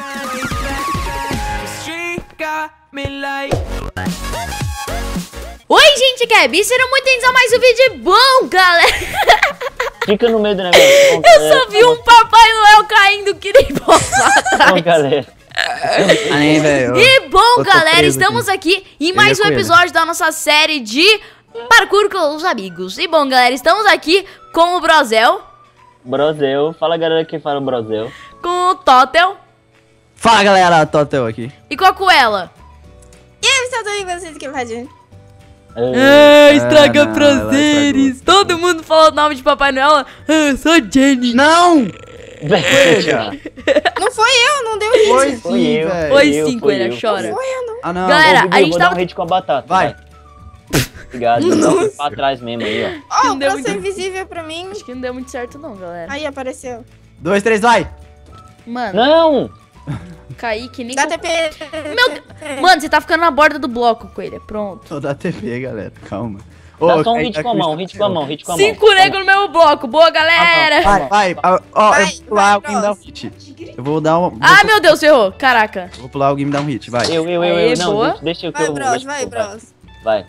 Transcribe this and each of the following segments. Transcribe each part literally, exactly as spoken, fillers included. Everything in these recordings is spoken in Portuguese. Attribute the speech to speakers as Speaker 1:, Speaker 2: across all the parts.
Speaker 1: Oi, gente, que é Bi, sejam muito bem-vindos a mais um vídeo bom, galera.
Speaker 2: Fica no meio do negócio. Bom,
Speaker 1: eu só vi um Papai Noel caindo que nem bosta atrás.
Speaker 2: Bom, galera.
Speaker 3: Aí, velho.
Speaker 1: E bom, galera, estamos aqui, aqui em mais um episódio da nossa série de parkour com os amigos. E bom, galera, estamos aqui com o Brozel.
Speaker 2: Brozel. Fala, galera, que fala o Brozel.
Speaker 1: Com o Totel.
Speaker 3: Fala, galera, Totel aqui.
Speaker 1: E com a Coela.
Speaker 4: E aí, pessoal, tudo bem? Vocês que fazem?
Speaker 1: Ah, estraga
Speaker 3: Ah, não,
Speaker 1: prazeres. Todo mundo fala o nome de Papai Noel. Ah, eu sou Jenny.
Speaker 3: Não!
Speaker 4: Não foi eu, não deu hit.
Speaker 3: Foi
Speaker 2: Foi
Speaker 3: sim,
Speaker 2: eu.
Speaker 3: velho.
Speaker 1: Foi
Speaker 2: eu,
Speaker 1: sim,
Speaker 2: fui
Speaker 1: Coelha,
Speaker 2: eu,
Speaker 1: chora.
Speaker 4: Não foi eu, não.
Speaker 3: Ah, não.
Speaker 1: Galera,
Speaker 2: Ô, Bibi,
Speaker 1: a
Speaker 2: eu
Speaker 1: gente
Speaker 2: vou
Speaker 1: tava-
Speaker 2: dar um hit com a batata.
Speaker 3: Vai.
Speaker 2: Obrigado.
Speaker 4: Nossa.
Speaker 2: Pra trás mesmo aí, ó.
Speaker 4: Ó,
Speaker 1: Não
Speaker 4: o
Speaker 1: deu
Speaker 4: braço
Speaker 1: muito-
Speaker 4: invisível pra mim.
Speaker 1: Acho que não deu muito certo não, galera.
Speaker 4: Aí apareceu.
Speaker 3: Dois, três, vai!
Speaker 1: Mano,
Speaker 2: Não!
Speaker 1: caí que nem...
Speaker 4: Dá
Speaker 1: co-
Speaker 4: T P.
Speaker 1: Meu Deus. Mano, você tá ficando na borda do bloco, Coelha. Pronto.
Speaker 3: Tô da T V, galera. Calma.
Speaker 2: Dá
Speaker 3: Ô,
Speaker 2: só um
Speaker 3: caí-
Speaker 2: hit
Speaker 3: tá
Speaker 2: com a mão,
Speaker 3: começando
Speaker 2: hit com a mão, hit com a mão.
Speaker 1: Cinco negros no meu bloco. Boa, galera.
Speaker 3: Vai, vai. Ó, ó,
Speaker 4: Vai,
Speaker 3: eu vou pular,
Speaker 4: vai,
Speaker 3: alguém me dá um
Speaker 4: Bros.
Speaker 3: hit. Eu vou dar um...
Speaker 1: Ah, meu Deus, errou. Caraca.
Speaker 3: Vou pular, alguém me dá um hit, vai.
Speaker 2: Eu, eu, eu,
Speaker 1: Aê,
Speaker 2: eu. Não,
Speaker 1: boa.
Speaker 2: deixa, deixa eu que
Speaker 4: Vai,
Speaker 2: eu
Speaker 4: Bros,
Speaker 2: deixa
Speaker 4: vai,
Speaker 2: eu-
Speaker 4: Bros.
Speaker 2: Vai.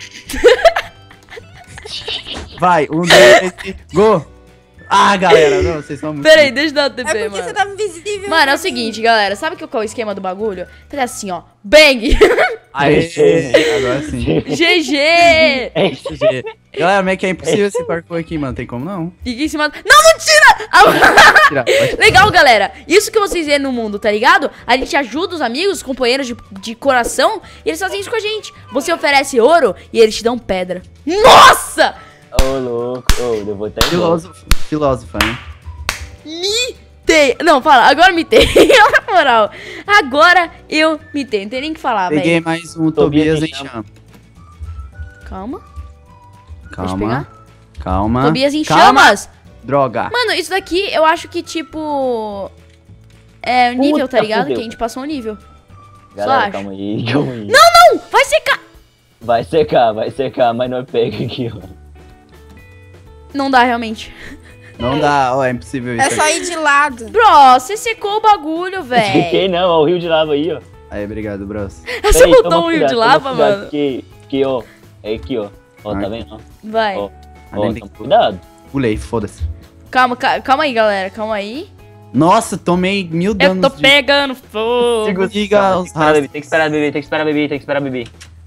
Speaker 3: Vai, um, dois, três, e... Go! Ah, galera, não, vocês são muito...
Speaker 1: Pera aí, deixa eu dar o T
Speaker 4: É
Speaker 1: P,
Speaker 4: porque
Speaker 1: mano.
Speaker 4: você tava invisível.
Speaker 1: Mano, é
Speaker 4: pra
Speaker 1: o
Speaker 4: mim.
Speaker 1: seguinte, galera. Sabe que- qual é o esquema do bagulho? Faz assim, ó. Bang.
Speaker 3: Aê, agora sim.
Speaker 1: G G.
Speaker 2: É isso.
Speaker 3: Galera, como é que é impossível esse parkour aqui, mano? Tem como não?
Speaker 1: Fica em cima... Não, não tira! Ah,
Speaker 3: Tirar, pode-
Speaker 1: legal, galera. Isso que vocês veem no mundo, tá ligado? A gente ajuda os amigos, os companheiros de, de coração, e eles fazem isso com a gente. Você oferece ouro e eles te dão pedra. Nossa!
Speaker 2: Ô, louco. Ô, eu vou até embora.
Speaker 3: Filósofo, filósofo, hein?
Speaker 1: Mitei. Não, fala. Agora mitei. Na moral. Agora eu mitei. Não tem nem o que falar,
Speaker 3: Peguei
Speaker 1: velho.
Speaker 3: mais um
Speaker 2: Tobias
Speaker 3: Tobias
Speaker 2: em
Speaker 3: em chama.
Speaker 1: Calma.
Speaker 3: Calma, calma.
Speaker 1: Tobias em
Speaker 3: calma.
Speaker 1: chamas.
Speaker 3: Droga.
Speaker 1: Mano, isso daqui eu acho que, tipo... É o nível,
Speaker 2: Puta,
Speaker 1: tá ligado?
Speaker 2: fudeu.
Speaker 1: Que a gente passou um nível.
Speaker 2: Galera,
Speaker 1: acha?
Speaker 2: calma aí, calma aí.
Speaker 1: Não, vai secar.
Speaker 2: Vai secar, vai secar, mas não pega aqui, ó.
Speaker 1: Não dá, realmente.
Speaker 3: Não dá, ó, é impossível isso.
Speaker 4: É só ir de lado.
Speaker 1: Bro, você secou o bagulho,
Speaker 2: Fiquei
Speaker 1: velho.
Speaker 2: não, ó, o rio de lava aí, ó.
Speaker 3: Aí, obrigado, bros.
Speaker 1: Você
Speaker 2: Peraí,
Speaker 1: botou
Speaker 2: toma
Speaker 1: um rio de
Speaker 2: cuidado,
Speaker 1: lava,
Speaker 2: toma cuidado,
Speaker 1: mano?
Speaker 2: Porque, porque, ó, é aqui, ó. Ó, tá
Speaker 3: Ai.
Speaker 2: vendo? Ó,
Speaker 1: Vai.
Speaker 2: ó,
Speaker 3: Ali
Speaker 2: ó,
Speaker 3: tem
Speaker 2: toma
Speaker 3: que-
Speaker 2: cuidado.
Speaker 3: Pulei, foda-se.
Speaker 1: Calma, ca- calma aí, galera. Calma aí.
Speaker 3: Nossa, tomei mil
Speaker 1: Eu
Speaker 3: danos
Speaker 1: tô
Speaker 3: de...
Speaker 1: pegando fogo.
Speaker 3: Siga os
Speaker 2: Tem que esperar,
Speaker 3: rastros.
Speaker 2: bebê, tem que esperar, bebê, tem que esperar, bebê, tem que esperar, bebê.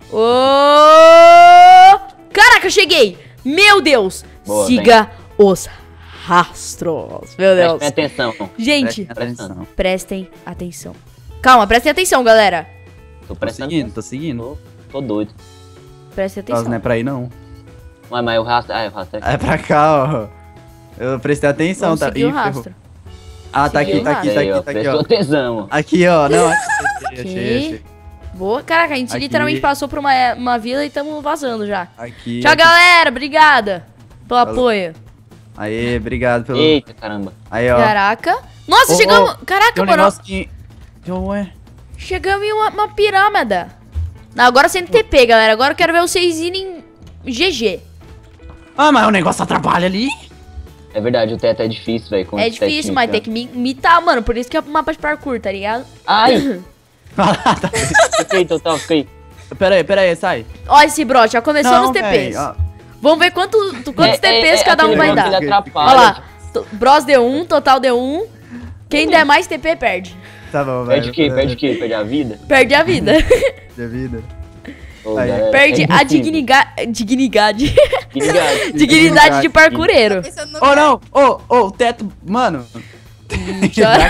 Speaker 1: Ô! Caraca, eu cheguei. Meu Deus.
Speaker 2: Boa,
Speaker 1: Siga os rastros. Meu Deus.
Speaker 2: Preste atenção.
Speaker 1: Gente,
Speaker 3: Prestem atenção.
Speaker 1: prestem atenção. Calma, prestem atenção, galera.
Speaker 2: Tô
Speaker 3: Tô
Speaker 2: prestando
Speaker 3: seguindo,
Speaker 2: atenção.
Speaker 3: tô seguindo.
Speaker 2: Tô, tô doido.
Speaker 1: Prestem
Speaker 3: Nossa,
Speaker 1: atenção.
Speaker 3: não é pra ir, não.
Speaker 2: Ué, mas o rastro... Ah, o rastro é
Speaker 3: É pra cá, ó. Eu prestei atenção,
Speaker 1: Vamos
Speaker 3: tá?
Speaker 1: seguir o
Speaker 3: Ih, ferrou.
Speaker 1: rastro.
Speaker 3: Ah, tá
Speaker 1: Seguir
Speaker 3: aqui,
Speaker 1: o
Speaker 3: tá aqui,
Speaker 1: rastro.
Speaker 3: tá
Speaker 2: aí, ó.
Speaker 3: aqui, tá aqui,
Speaker 2: Prestou
Speaker 3: ó.
Speaker 2: atenção, ó.
Speaker 3: Aqui, ó. Não, achei, achei, achei, achei.
Speaker 1: Boa. Caraca, a gente
Speaker 3: Aqui.
Speaker 1: literalmente passou por uma, uma vila e estamos vazando já.
Speaker 3: Aqui.
Speaker 1: Tchau,
Speaker 3: aqui.
Speaker 1: galera. Obrigada pelo
Speaker 3: Falou.
Speaker 1: apoio.
Speaker 3: Aê, obrigado pelo...
Speaker 2: Eita, caramba.
Speaker 3: Aí, ó.
Speaker 1: Caraca. Nossa,
Speaker 3: Ô,
Speaker 1: chegamos...
Speaker 3: ô,
Speaker 1: Caraca,
Speaker 3: Tem um
Speaker 1: mano.
Speaker 3: negócio que... Ué.
Speaker 1: Chegamos em uma, uma pirâmide. Não, agora sem T P, galera. Agora eu quero ver vocês irem G G.
Speaker 3: Ah, mas o negócio atrapalha ali.
Speaker 2: É verdade, o teto é difícil, velho. com
Speaker 1: É
Speaker 2: esse
Speaker 1: difícil,
Speaker 2: tetinho
Speaker 1: mas
Speaker 2: aqui,
Speaker 1: tem
Speaker 2: ó.
Speaker 1: que me imitar, mano. Por isso que é mapa de parkour, tá ligado?
Speaker 2: Ai!
Speaker 3: Ah, tá.
Speaker 2: Fica aí, Total, fica aí.
Speaker 3: Pera aí, pera aí, sai.
Speaker 1: Ó, esse bro, já começou
Speaker 3: Não,
Speaker 1: nos T Ps.
Speaker 3: véi, ó.
Speaker 1: Vamos ver quanto, quantos
Speaker 2: É,
Speaker 1: T Ps
Speaker 2: é, é
Speaker 1: cada um
Speaker 2: aquele
Speaker 1: vai
Speaker 2: negócio
Speaker 1: dar.
Speaker 2: que ele atrapalha.
Speaker 1: Olha lá. to- Bros deu um, total deu um. Quem der mais T P perde.
Speaker 3: Tá bom, velho.
Speaker 2: Perde o quê? Perde o quê? Perde a vida?
Speaker 1: Perde a vida.
Speaker 3: Perde a vida.
Speaker 2: Ô,
Speaker 3: Aí.
Speaker 2: galera,
Speaker 1: Perde
Speaker 2: é
Speaker 1: a
Speaker 2: impossível.
Speaker 1: digniga- dignidade.
Speaker 2: Dignidade.
Speaker 1: Dignidade de parkoureiro.
Speaker 4: Pensando no
Speaker 3: Oh, não. Ô, ô, o teto... Mano.
Speaker 1: Chora.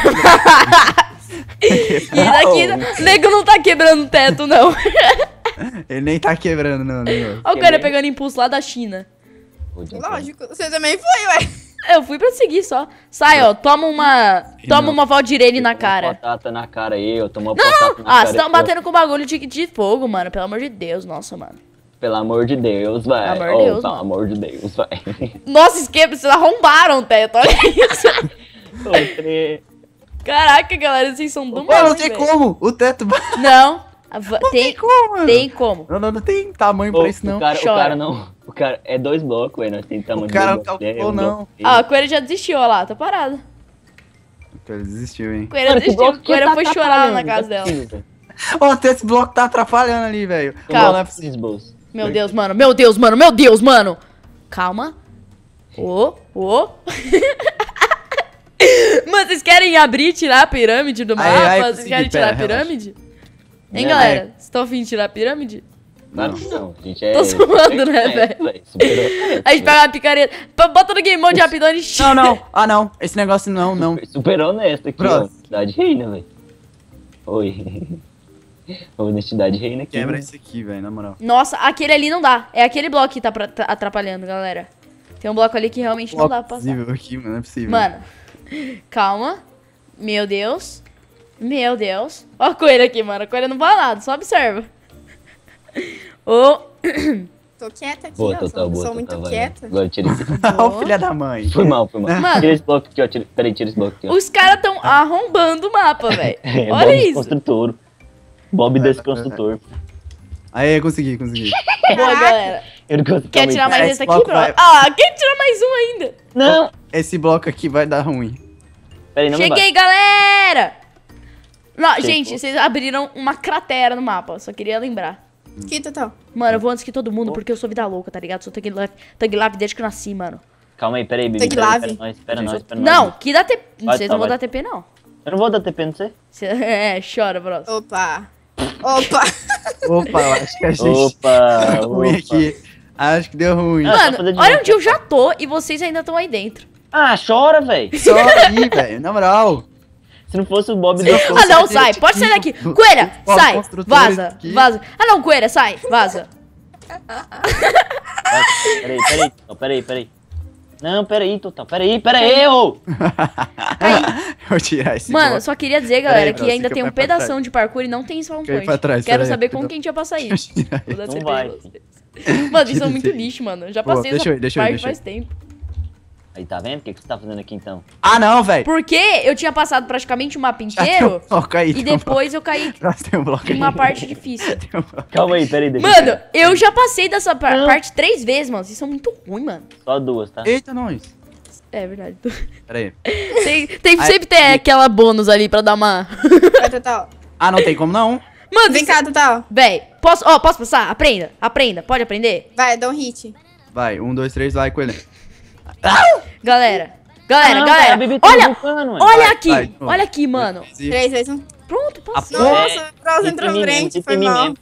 Speaker 1: E daqui, o nego não tá quebrando o teto, não.
Speaker 3: Ele nem tá quebrando, não, negócio.
Speaker 1: Olha o cara pegando impulso lá da China.
Speaker 4: Lógico, você também foi, ué.
Speaker 1: Eu fui pra seguir só. Sai, ó, toma uma. Toma uma Valdirene na cara.
Speaker 2: Batata na cara aí, eu tomo uma batata na
Speaker 1: Ah,
Speaker 2: cara.
Speaker 1: vocês tão
Speaker 2: aqui, ó.
Speaker 1: batendo com bagulho de, de fogo, mano. Pelo amor de Deus, nossa, mano.
Speaker 2: Pelo amor de Deus, vai.
Speaker 1: Pelo amor de
Speaker 2: Oh,
Speaker 1: Deus,
Speaker 2: pelo
Speaker 1: mano.
Speaker 2: amor de Deus, vai.
Speaker 1: Nossa, esquema, vocês arrombaram o teto, olha isso.
Speaker 2: Ô, tre-
Speaker 1: Caraca, galera, vocês são do
Speaker 3: Mano,
Speaker 1: mal,
Speaker 3: não tem
Speaker 1: velho.
Speaker 3: como. O teto...
Speaker 1: Não, a va-
Speaker 3: Não tem
Speaker 1: tem,
Speaker 3: como, mano.
Speaker 1: tem como.
Speaker 3: Não, não, não tem tamanho
Speaker 2: Ô,
Speaker 3: pra isso, não.
Speaker 2: O cara, o
Speaker 1: Chora.
Speaker 2: cara não. O cara é dois blocos, velho. Nós tentamos.
Speaker 3: O cara
Speaker 2: dois
Speaker 3: não
Speaker 2: blocos,
Speaker 3: calculou,
Speaker 2: é, um
Speaker 3: não.
Speaker 2: bloco.
Speaker 1: Ah, a Coelho já desistiu, ó lá, tá parado.
Speaker 3: Coelho desistiu, hein?
Speaker 1: Coelho
Speaker 2: Mano, que
Speaker 1: desistiu.
Speaker 2: bloco que
Speaker 1: Coelho
Speaker 2: tá
Speaker 1: foi chorar na
Speaker 2: atrapalhando?
Speaker 1: casa
Speaker 2: Não é
Speaker 1: dela.
Speaker 2: possível, velho.
Speaker 3: Ó, tem esse bloco tá atrapalhando ali, velho.
Speaker 1: Calma.
Speaker 3: Não é possível.
Speaker 2: Esses bolsos.
Speaker 1: Meu Deus, mano. Meu Deus, mano. Meu Deus, mano. Calma. Ô, ô. Mano, vocês querem abrir e tirar a pirâmide do
Speaker 3: Aí,
Speaker 1: mapa?
Speaker 3: aí,
Speaker 1: Vocês
Speaker 3: consegui,
Speaker 1: querem tirar
Speaker 3: pera,
Speaker 1: a pirâmide? Hein,
Speaker 2: Não,
Speaker 1: galera?
Speaker 3: é.
Speaker 1: Vocês estão afim de tirar a pirâmide?
Speaker 2: Claro
Speaker 3: Não.
Speaker 2: que não. A gente é.
Speaker 1: Tô zoando, né,
Speaker 2: é,
Speaker 1: velho?
Speaker 2: Superou.
Speaker 1: A gente pega uma picareta. p- Bota no game mode rapidão e tira.
Speaker 3: Não, não. Ah, não. Esse negócio não, não.
Speaker 2: Super honesto aqui, ó.
Speaker 3: Próximo.
Speaker 2: Honestidade reina, velho. Oi. Honestidade reina aqui.
Speaker 3: Quebra
Speaker 2: né?
Speaker 3: esse aqui, velho, na moral.
Speaker 1: Nossa, aquele ali não dá. É aquele bloco que tá, pra- tá atrapalhando, galera. Tem um bloco ali que realmente não dá pra passar.
Speaker 3: possível aqui, mano. Não é possível.
Speaker 1: Mano, calma. Meu Deus. Meu Deus. Ó a coelha aqui, mano. A coelha não fala nada, só observa. Ô.
Speaker 4: Tô quieta aqui,
Speaker 2: Boa,
Speaker 4: ó.
Speaker 2: total,
Speaker 4: Sou,
Speaker 2: boa,
Speaker 4: sou
Speaker 2: total,
Speaker 4: muito
Speaker 2: vai.
Speaker 4: quieta.
Speaker 2: Agora tira esse.
Speaker 3: Ó, o filho da mãe.
Speaker 2: Foi mal, foi mal.
Speaker 1: Mano.
Speaker 2: Tira esse bloco aqui, ó. Tira... Peraí, tira esse bloco aqui, ó.
Speaker 1: Os caras tão arrombando o mapa, velho.
Speaker 2: É,
Speaker 1: Olha
Speaker 2: Bob
Speaker 1: isso.
Speaker 2: Desconstrutor. Bob Desconstrutor.
Speaker 3: Aí, consegui, consegui.
Speaker 1: Boa, galera.
Speaker 2: Eu não consigo.
Speaker 1: Quer
Speaker 2: calma aí.
Speaker 1: tirar mais
Speaker 3: Esse
Speaker 1: esse aqui,
Speaker 3: bloco
Speaker 1: bro?
Speaker 3: vai-
Speaker 1: Ah, quer tirar mais um ainda?
Speaker 2: Não!
Speaker 3: Esse bloco aqui vai dar ruim.
Speaker 2: Peraí, não me
Speaker 1: Cheguei, galera! Não, gente,
Speaker 2: Chegou.
Speaker 1: vocês abriram uma cratera no mapa. Só queria lembrar.
Speaker 4: Aqui, Total.
Speaker 1: Mano, eu vou antes que todo mundo, porque eu sou vida louca, tá ligado? Sou Thug Life, Thug Life desde que eu nasci, mano.
Speaker 2: Calma aí, peraí, Bibi.
Speaker 4: Tem que
Speaker 2: peraí,
Speaker 4: lave.
Speaker 2: Espera nós, espera nós, espera nós.
Speaker 1: Não, que dá T P.
Speaker 2: Vai,
Speaker 1: Vocês
Speaker 2: tá,
Speaker 1: não vão
Speaker 2: vai.
Speaker 1: dar T P, não.
Speaker 2: Eu não vou dar T P, não sei.
Speaker 1: Cê- É, chora, bro.
Speaker 4: Opa. Opa.
Speaker 3: Opa, eu acho que a gente
Speaker 2: Opa,
Speaker 3: deu ruim
Speaker 2: opa.
Speaker 3: aqui. Acho que deu ruim.
Speaker 2: Ah, só fazer
Speaker 1: Mano,
Speaker 2: de
Speaker 1: olha
Speaker 2: novo.
Speaker 1: onde eu já tô e vocês ainda estão aí dentro.
Speaker 2: Ah, chora, velho.
Speaker 3: Só aí, velho. Na moral.
Speaker 2: Se não fosse o Bob
Speaker 3: Se
Speaker 2: do...
Speaker 3: não fosse-
Speaker 1: Ah, não,
Speaker 3: Você
Speaker 1: sai.
Speaker 3: tem
Speaker 1: Pode sair daqui.
Speaker 3: tipo-
Speaker 1: Coelha,
Speaker 3: Ó,
Speaker 1: sai.
Speaker 3: construtores
Speaker 1: Vaza,
Speaker 3: aqui.
Speaker 1: vaza. Ah, não, Coelha, sai. Vaza.
Speaker 2: Peraí, peraí, Total, peraí, peraí. Não, peraí, Total, peraí, peraí, ô!
Speaker 3: Eu vou tirar esse
Speaker 1: Mano,
Speaker 3: bloco.
Speaker 1: só queria dizer,
Speaker 3: Pera
Speaker 1: galera,
Speaker 3: aí,
Speaker 1: que
Speaker 3: bro,
Speaker 1: ainda
Speaker 3: fica
Speaker 1: tem um
Speaker 3: mais pra
Speaker 1: pedação
Speaker 3: trás.
Speaker 1: de parkour e não tem spawn
Speaker 3: Fica aí
Speaker 1: point.
Speaker 3: pra trás,
Speaker 1: Quero
Speaker 3: pera aí,
Speaker 1: saber
Speaker 3: rapidão.
Speaker 1: como que a gente vai passar
Speaker 3: Deixa
Speaker 1: isso.
Speaker 3: eu tirar
Speaker 1: Vou dar
Speaker 3: ele.
Speaker 2: Não
Speaker 1: C P
Speaker 2: vai.
Speaker 1: em vocês. Mano, isso é muito
Speaker 3: Tira
Speaker 1: lixo, mano. Eu já
Speaker 3: Pô,
Speaker 1: passei
Speaker 3: deixa
Speaker 1: essa
Speaker 3: eu ir, deixa eu ir,
Speaker 1: parte
Speaker 3: deixa eu ir.
Speaker 1: faz tempo.
Speaker 2: Aí, tá vendo? O que, que você tá fazendo aqui, então?
Speaker 3: Ah, não, velho.
Speaker 1: Porque eu tinha passado praticamente o mapa
Speaker 3: Já tem um
Speaker 1: inteiro
Speaker 3: bloco aí.
Speaker 1: e
Speaker 3: tem um bloco.
Speaker 1: depois eu caí
Speaker 3: Nossa, tem um bloco
Speaker 1: em
Speaker 3: aí.
Speaker 1: uma parte difícil.
Speaker 3: Tem um bloco.
Speaker 2: Calma aí, peraí, deixa
Speaker 1: Mano,
Speaker 2: eu...
Speaker 1: eu já passei dessa par-
Speaker 2: Não.
Speaker 1: parte três vezes, mano. Vocês são muito ruins, mano.
Speaker 2: Só duas, tá?
Speaker 3: Eita, nós.
Speaker 1: É verdade.
Speaker 3: Pera aí.
Speaker 1: Tem, tem-
Speaker 3: Aí-
Speaker 1: sempre tem aquela bônus ali pra dar uma...
Speaker 4: Vai, Total.
Speaker 3: Ah, não tem como não.
Speaker 1: Mano,
Speaker 4: Vem cá, Total.
Speaker 1: véi, posso, ó, posso passar? Aprenda, aprenda, pode aprender?
Speaker 4: Vai, dá um hit.
Speaker 3: Vai, um, dois, três, vai, coelho.
Speaker 1: Galera, galera,
Speaker 2: Não,
Speaker 1: galera,
Speaker 2: cara, a Bibi tá
Speaker 1: olha,
Speaker 2: vulcano, ué.
Speaker 1: olha
Speaker 3: Vai,
Speaker 1: aqui,
Speaker 3: vai, de novo.
Speaker 1: olha aqui, mano.
Speaker 4: Três, dois, um.
Speaker 1: Pronto, passou.
Speaker 4: Nossa,
Speaker 2: É,
Speaker 4: o Bros
Speaker 2: hit
Speaker 4: entrou
Speaker 2: em mim
Speaker 4: na
Speaker 2: mesmo,
Speaker 4: frente,
Speaker 2: hit
Speaker 4: foi
Speaker 2: em mim
Speaker 4: mal.
Speaker 2: mesmo.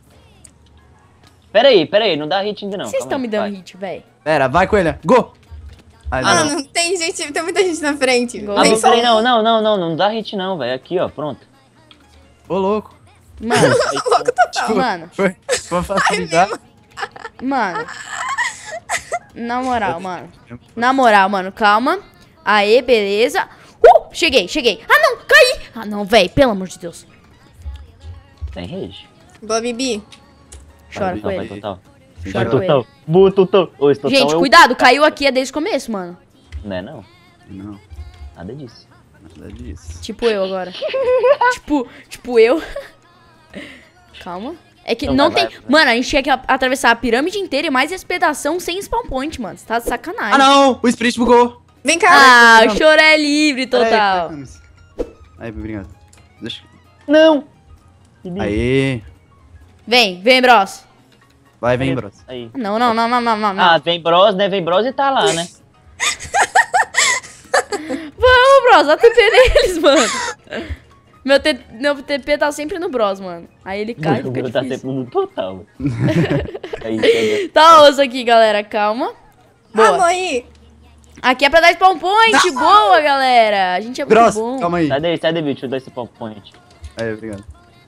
Speaker 2: Peraí, peraí, não dá hit ainda não.
Speaker 1: Vocês
Speaker 2: calma
Speaker 1: estão
Speaker 2: aí,
Speaker 1: me dando
Speaker 2: vai.
Speaker 1: hit, véi.
Speaker 3: Pera, vai, coelho. Go. Ai,
Speaker 4: Ah,
Speaker 3: não.
Speaker 4: não, tem gente, tem muita gente na frente.
Speaker 1: Gol.
Speaker 2: Ah,
Speaker 4: Vem
Speaker 2: não,
Speaker 4: só
Speaker 2: peraí,
Speaker 4: um.
Speaker 2: não, não, não, não, não dá hit não, velho. Aqui, ó, pronto.
Speaker 3: Ô, louco.
Speaker 1: Mano,
Speaker 3: Tipo,
Speaker 1: mano,
Speaker 3: Foi, foi facilitar.
Speaker 1: mano. Na moral, mano. Na moral, mano, calma. Aê, beleza. Uh, cheguei, cheguei. Ah, não, caí. Ah, não, véi, pelo amor de Deus.
Speaker 2: Tem rage.
Speaker 4: Boa, Bibi.
Speaker 1: Chora
Speaker 3: Vai,
Speaker 1: com
Speaker 2: Vai,
Speaker 1: ele.
Speaker 2: total.
Speaker 1: Chora
Speaker 2: Vai,
Speaker 1: com ele.
Speaker 2: total. Boa, total. Ô, esse total
Speaker 1: Gente,
Speaker 2: é o-
Speaker 1: cuidado, caiu aqui é desde o começo, mano.
Speaker 2: Não é não,
Speaker 3: Não,
Speaker 2: nada disso.
Speaker 3: nada disso.
Speaker 1: Tipo eu agora. tipo, tipo eu. Calma. É que
Speaker 2: Então
Speaker 1: não
Speaker 2: vai,
Speaker 1: tem.
Speaker 2: vai, vai.
Speaker 1: Mano, a gente tinha que a- atravessar a pirâmide inteira e mais esse pedação sem spawn point, mano. Você tá de sacanagem.
Speaker 3: Ah, não. O Spirit bugou.
Speaker 4: Vem cá.
Speaker 1: Ah,
Speaker 3: Não.
Speaker 1: o choro é livre
Speaker 3: Pera aí,
Speaker 1: total.
Speaker 3: pera aí. Aí, obrigado. Deixa.
Speaker 2: Não!
Speaker 3: Aí.
Speaker 1: Vem, vem, bros.
Speaker 3: Vai, vem, bros.
Speaker 2: Aí.
Speaker 1: Não, não, não, não, não, não. não.
Speaker 2: Ah, vem Bros, né? Vem Bros e tá lá, né?
Speaker 1: Vamos, bros, dá T P neles, mano. Meu, T- meu T P tá sempre no bros, mano. Aí ele cai e
Speaker 2: O
Speaker 1: fica
Speaker 2: meu tá
Speaker 1: difícil.
Speaker 2: sempre no total. Aí, chega.
Speaker 1: Tá osso aqui, galera, calma.
Speaker 4: Ah,
Speaker 1: Boa.
Speaker 4: morri.
Speaker 1: Aqui é pra dar spawn point. Boa, galera. A gente é muito
Speaker 3: Bros,
Speaker 1: bom.
Speaker 3: calma aí.
Speaker 2: Sai daí, sai daí, bicho. Deixa eu dar esse pop point.
Speaker 3: Aí, obrigado.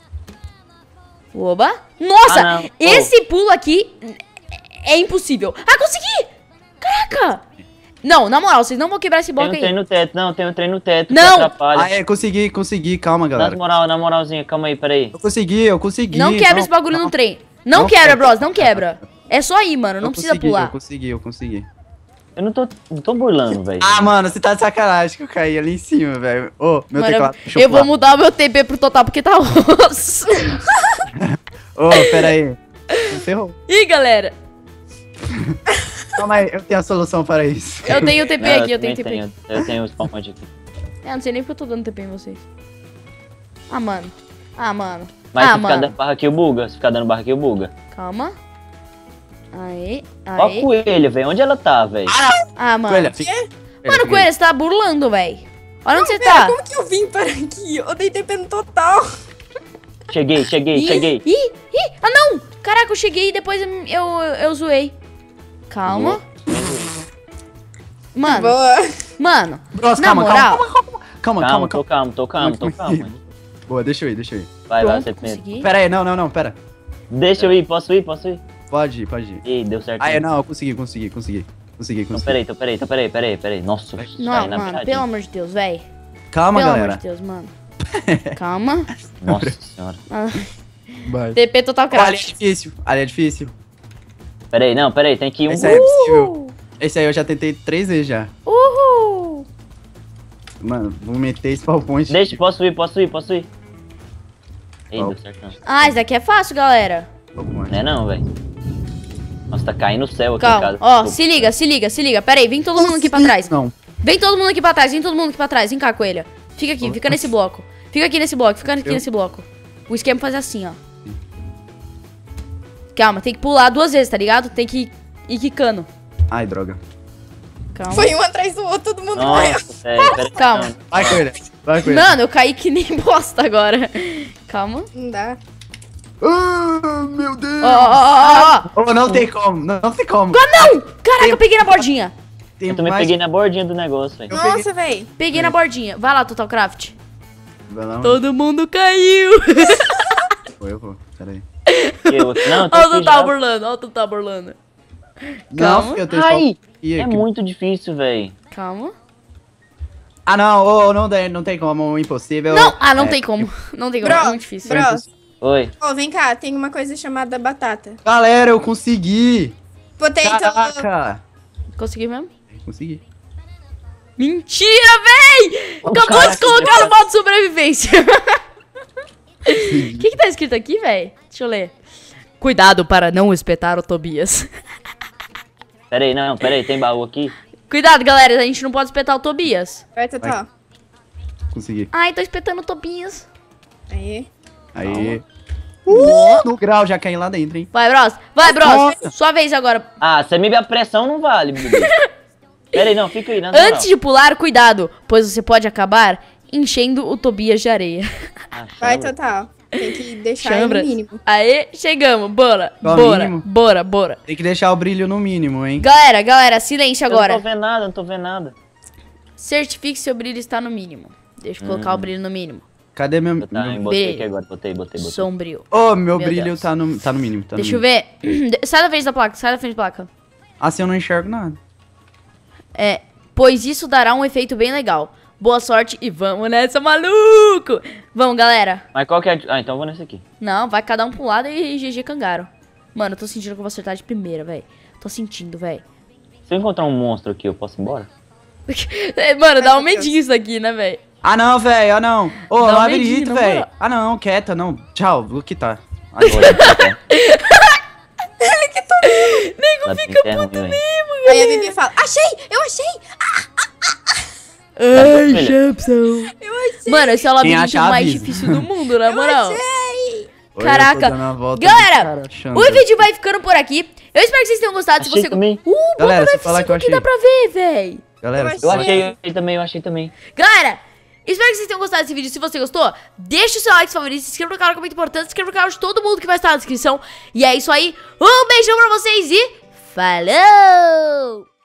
Speaker 1: Oba. Nossa,
Speaker 2: Ah, não.
Speaker 1: esse pulo aqui é impossível. Ah, consegui! Caraca! Não, na moral, vocês não vão quebrar esse
Speaker 2: Tem
Speaker 1: bloco
Speaker 2: um
Speaker 1: aí.
Speaker 2: trem no teto, não, tem um trem no teto.
Speaker 1: Não!
Speaker 2: Que atrapalha.
Speaker 3: Ah, é, consegui, consegui. Calma,
Speaker 2: Na
Speaker 3: galera.
Speaker 2: moral, na moralzinha, calma aí, peraí.
Speaker 3: Eu consegui, eu consegui.
Speaker 1: Não quebra esse bagulho no trem. Não,
Speaker 3: Não
Speaker 1: quebra,
Speaker 3: quebra.
Speaker 1: bros, não quebra. É só ir, mano, não
Speaker 3: Eu
Speaker 1: precisa
Speaker 3: consegui,
Speaker 1: pular.
Speaker 3: Eu consegui, eu consegui.
Speaker 2: Eu não tô, não tô burlando, velho.
Speaker 3: Ah, mano, você tá de sacanagem que eu caí ali em cima, velho. Ô, meu
Speaker 1: Mano,
Speaker 3: teclado.
Speaker 1: eu,
Speaker 3: deixa
Speaker 1: eu vou
Speaker 3: pular.
Speaker 1: mudar o meu T P pro total porque tá osso.
Speaker 3: Ô, pera aí. Não ferrou.
Speaker 1: Ih, galera,
Speaker 3: Calma aí, eu tenho a solução para isso.
Speaker 1: eu tenho T P
Speaker 2: Não,
Speaker 1: aqui, eu tenho
Speaker 2: também
Speaker 1: T P aqui.
Speaker 2: Eu tenho os spawn point aqui.
Speaker 1: É, não sei nem porque eu tô dando T P em vocês. Ah, mano. Ah, mano.
Speaker 2: Mas
Speaker 1: ah,
Speaker 2: se ficar
Speaker 1: mano.
Speaker 2: dando barra aqui, o buga. Se ficar dando barra aqui, o buga.
Speaker 1: Calma. Aê,
Speaker 2: Ó a
Speaker 1: aê.
Speaker 2: coelha, velho. Onde ela tá, velho?
Speaker 1: Ah, mano.
Speaker 3: Coelha, fica.
Speaker 1: Mano, Coelho, você tá burlando, velho. Olha onde você
Speaker 4: Pera,
Speaker 1: tá.
Speaker 4: como que eu vim para aqui? Eu dei T P no total.
Speaker 2: Cheguei, cheguei,
Speaker 1: Ih,
Speaker 2: cheguei.
Speaker 1: Ih, ih, ah não! Caraca, eu cheguei e depois eu, eu, eu zoei. Calma. Mano,
Speaker 4: Boa.
Speaker 1: mano,
Speaker 3: Bros,
Speaker 1: na
Speaker 3: calma,
Speaker 1: moral.
Speaker 3: calma, calma, calma, calma,
Speaker 2: Calma,
Speaker 3: calma,
Speaker 2: tô calmo, tô calmo, tô calmo.
Speaker 3: Boa, deixa eu ir, deixa eu ir.
Speaker 2: Vai, vai,
Speaker 1: Pronto,
Speaker 2: você primeiro.
Speaker 1: consegui.
Speaker 3: Pera aí, não, não, não, pera.
Speaker 2: Deixa eu ir, posso ir, posso ir?
Speaker 3: Pode ir, pode ir.
Speaker 2: Ih, deu certo.
Speaker 3: Ah, é, não, eu consegui, consegui, consegui. Consegui,
Speaker 2: Então,
Speaker 3: consegui.
Speaker 2: peraí, então, peraí, então, peraí, peraí, peraí. Nossa,
Speaker 1: Não,
Speaker 2: caí na
Speaker 1: mano,
Speaker 2: viradinha.
Speaker 1: pelo amor de Deus, velho.
Speaker 3: Calma,
Speaker 1: Pelo
Speaker 3: galera.
Speaker 1: amor de Deus, mano. Calma.
Speaker 2: Nossa senhora.
Speaker 1: Ah,
Speaker 3: Vai.
Speaker 1: T P total
Speaker 3: Ó, ali é
Speaker 1: crash.
Speaker 3: difícil, ali é difícil.
Speaker 2: Peraí, não, peraí, tem que ir um.
Speaker 3: Esse aí é possível. Esse aí eu já tentei três vezes já.
Speaker 1: Uhul!
Speaker 3: Mano, vou meter spawn point.
Speaker 2: Deixa, posso ir, posso ir, posso ir. Ih,
Speaker 3: Ó.
Speaker 2: deu certo não.
Speaker 1: Ah, isso daqui é fácil, galera.
Speaker 3: Spawn point.
Speaker 2: Não é não, velho. Nossa, tá caindo o céu aqui em
Speaker 1: Calma.
Speaker 2: casa.
Speaker 1: Ó, se liga, se liga, se liga. Pera aí, vem todo mundo aqui pra trás.
Speaker 3: Não.
Speaker 1: Vem todo mundo aqui pra trás, vem todo mundo aqui pra trás. Vem cá, Coelha. Fica aqui, fica nesse bloco. Fica aqui nesse bloco, fica aqui
Speaker 3: Eu?
Speaker 1: nesse bloco. O esquema é fazer assim, ó. Calma, tem que pular duas vezes, tá ligado? Tem que ir quicando.
Speaker 3: Ai, droga.
Speaker 1: Calma.
Speaker 4: Foi um atrás do outro, todo mundo morreu.
Speaker 2: Nossa, sério, peraí.
Speaker 1: Calma.
Speaker 2: não.
Speaker 3: Vai, Coelha. Vai, Coelha.
Speaker 1: Mano, eu caí que nem bosta agora. Calma.
Speaker 4: Não dá.
Speaker 3: Ah, meu Deus.
Speaker 1: Ó, ó, ó, ó.
Speaker 3: Oh, não tem como, não, não tem como.
Speaker 1: Ah, não! Caraca, eu peguei na bordinha.
Speaker 3: Tem
Speaker 2: Eu também
Speaker 3: mais-
Speaker 2: peguei na bordinha do negócio, velho.
Speaker 3: Eu peguei-
Speaker 4: Nossa, véi.
Speaker 1: Peguei na bordinha. Vai lá, Total Craft.
Speaker 3: Vai lá, mano.
Speaker 1: Todo mundo caiu.
Speaker 3: Vou, eu vou, peraí.
Speaker 2: Eu- Não, eu tô
Speaker 1: Ó o
Speaker 2: aqui
Speaker 1: Total
Speaker 2: já.
Speaker 1: burlando, ó o Total burlando.
Speaker 3: Não,
Speaker 1: Calma.
Speaker 3: filho, eu tenho spawn
Speaker 2: Ai,
Speaker 3: aqui,
Speaker 2: é
Speaker 3: aqui.
Speaker 2: muito difícil, velho.
Speaker 1: Calma.
Speaker 3: Ah, não, oh, não, tem, não tem como, impossível.
Speaker 1: Não, ah, não
Speaker 3: É,
Speaker 1: tem como. Não tem como,
Speaker 4: Bro,
Speaker 1: é muito difícil.
Speaker 4: bro.
Speaker 2: Oi.
Speaker 4: Ó, vem cá, tem uma coisa chamada batata.
Speaker 3: Galera, eu consegui.
Speaker 4: Potato.
Speaker 3: Caraca.
Speaker 1: Consegui mesmo?
Speaker 3: Consegui.
Speaker 1: Mentira, véi!
Speaker 2: Ô,
Speaker 1: Acabou
Speaker 2: caraca,
Speaker 1: de colocar no modo sobrevivência. O que que tá escrito aqui, véi? Deixa eu ler. Cuidado para não espetar o Tobias.
Speaker 2: Peraí, não, peraí, tem baú aqui?
Speaker 1: Cuidado, galera, a gente não pode espetar o Tobias.
Speaker 4: Vai, Totó.
Speaker 3: Consegui.
Speaker 1: Ai, tô espetando o Tobias.
Speaker 4: Aí.
Speaker 3: Aí. Uh, no grau, já caí lá dentro, hein?
Speaker 1: Vai, Bros. Vai, Bros.
Speaker 3: Nossa.
Speaker 1: Sua vez agora.
Speaker 2: Ah, você me a pressão não vale, bebê. Peraí, não, fica aí, não. não,
Speaker 1: Antes de pular, cuidado, pois você pode acabar enchendo o Tobias de areia.
Speaker 2: Ah,
Speaker 4: Vai,
Speaker 2: chama.
Speaker 4: Totó. Tem que deixar ele
Speaker 1: Chambra.
Speaker 4: no mínimo.
Speaker 1: Aê, chegamos. Bora.
Speaker 3: Qual
Speaker 1: Bora.
Speaker 3: mínimo?
Speaker 1: Bora, bora.
Speaker 3: Tem que deixar o brilho no mínimo, hein?
Speaker 1: Galera, galera, silêncio
Speaker 2: Eu não tô
Speaker 1: agora.
Speaker 2: vendo nada, não tô vendo nada.
Speaker 1: Certifique que seu brilho está no mínimo. Deixa eu colocar o brilho no mínimo.
Speaker 3: Cadê meu...
Speaker 2: Eu tá,
Speaker 3: meu...
Speaker 2: botei
Speaker 1: brilho.
Speaker 2: aqui agora, botei, botei, botei.
Speaker 1: Sombrio.
Speaker 3: Oh, meu,
Speaker 1: Meu
Speaker 3: brilho
Speaker 1: Deus.
Speaker 3: tá no, tá no mínimo. Tá no
Speaker 1: Deixa eu
Speaker 3: mínimo.
Speaker 1: ver. Sai da frente da placa, sai da frente da placa.
Speaker 3: Assim eu não enxergo nada.
Speaker 1: É, pois isso dará um efeito bem legal. Boa sorte e vamos nessa, maluco! Vamos, galera.
Speaker 2: Mas qual que é a... Ah, então eu vou nesse aqui.
Speaker 1: Não, vai cada um pra um lado e G G Cangaro. Mano, eu tô sentindo que eu vou acertar de primeira, velho. Tô sentindo, velho.
Speaker 2: Se eu encontrar um monstro aqui, eu posso ir embora?
Speaker 1: Mano, dá um
Speaker 4: Ai, meu Deus.
Speaker 1: medinho isso daqui, né, velho?
Speaker 3: Ah, não, velho. Ah, não. Ô,
Speaker 1: Dá um
Speaker 3: labirinto,
Speaker 1: medinho, na
Speaker 3: velho.
Speaker 1: moral.
Speaker 3: Ah, não. Quieta, não. Tchau. Vou quitar. Ai,
Speaker 2: Olha, tá.
Speaker 1: Nego
Speaker 2: fica puto mesmo.
Speaker 4: Aí a Bibi fala, achei, eu achei.
Speaker 1: Ai,
Speaker 2: Olha.
Speaker 1: Champson. Mano, esse é o
Speaker 3: Quem
Speaker 1: labirinto
Speaker 3: achar,
Speaker 1: mais
Speaker 3: avisa.
Speaker 1: difícil do mundo, na moral. Caraca. Galera,
Speaker 3: Galera,
Speaker 1: o vídeo vai ficando por aqui. Eu espero que vocês tenham gostado. Se
Speaker 2: Achei
Speaker 1: você...
Speaker 2: também.
Speaker 1: Uh, bota
Speaker 3: Galera,
Speaker 1: no
Speaker 3: se falar
Speaker 1: F
Speaker 3: que eu
Speaker 1: cinco que dá
Speaker 3: achei.
Speaker 1: pra ver, véi.
Speaker 3: Galera,
Speaker 4: Eu
Speaker 3: se
Speaker 2: Eu
Speaker 3: falar-
Speaker 2: achei, eu achei também, eu achei também.
Speaker 1: Galera, espero que vocês tenham gostado desse vídeo. Se você gostou, deixa o seu like favorito, se inscreva no canal que é muito importante, se inscreva no canal de todo mundo que vai estar na descrição. E é isso aí. Um beijão pra vocês e falou!